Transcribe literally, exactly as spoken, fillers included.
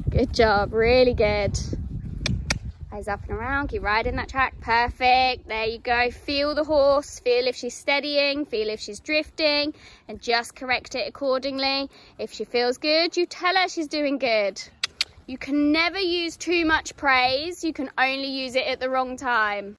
Good job, really good. Eyes up and around, keep riding that track. Perfect, there you go. Feel the horse, feel if she's steadying, feel if she's drifting, and just correct it accordingly. If she feels good, you tell her she's doing good. You can never use too much praise, you can only use it at the wrong time.